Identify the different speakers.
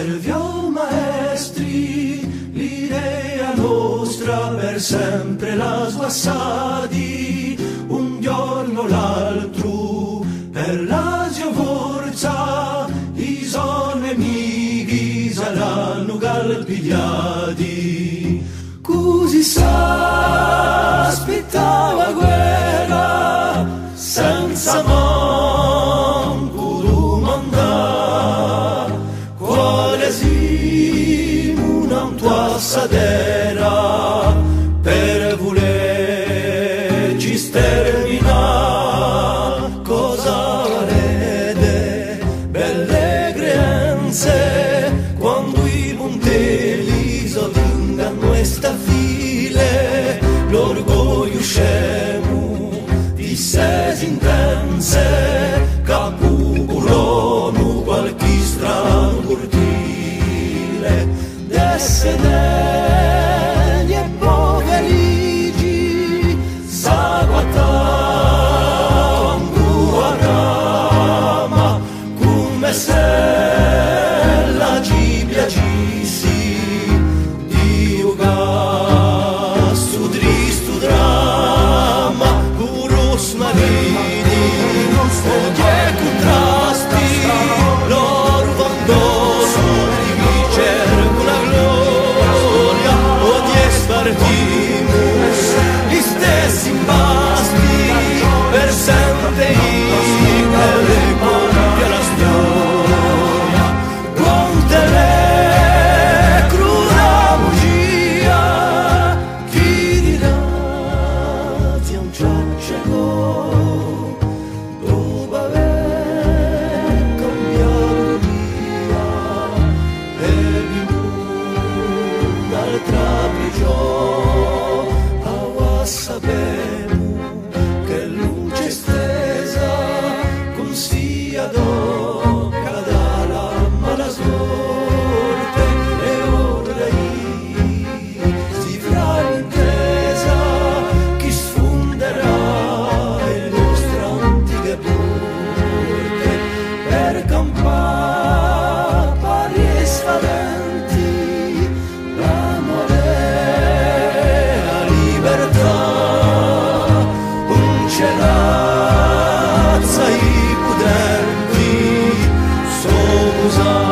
Speaker 1: Serviò maestri l'idea nostra per sempre la sguassati un giorno l'altro per la sua forza i suoi nemici saranno calpigliati così s'aspettava guerra senza manco domandare quale siamo una tua sadera per volerci sterminare cosa rede belle creanze quando i montelli sottengano questa file l'orgoglio scemo di sé intense capupulano qualche strano cortile desse degli e poverigi s'agguattavano a rama come se la ci piacissi Dio gasto tristo dramma puros marini ogni contrasti loro vandoso di cerco la gloria ogni spartimus gli stessi impasti per sempre che compia la storia quante le cruda bugia chi dirà ti un ciaccico dopo aver cambiato via e un'altra prigione a sapemo che luce stesa consiglia cada la mala sorte e ora si fra l'intesa chi sfonderà le nostre antiche porte per campare pari e spaventi l'amore la libertà un celazza i pudenti somos